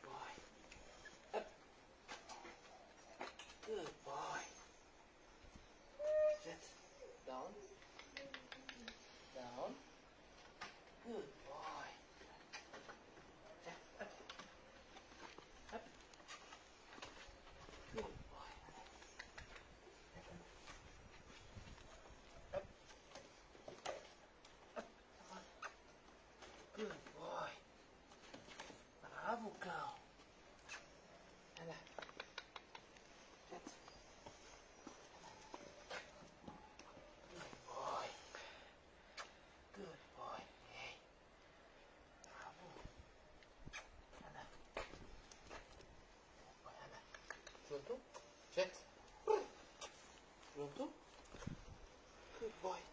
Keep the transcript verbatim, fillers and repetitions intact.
boy. Up. Good boy. Sit. Down. Down. Good boy. Sit. Up. Up. Good boy. Up. Up. Come on. Good boy. Bravo, girl. Anda. Sit. Good boy. Good boy. Hey. Bravo. Anda. Good boy, anda. Junto. Sit. Junto. Good boy.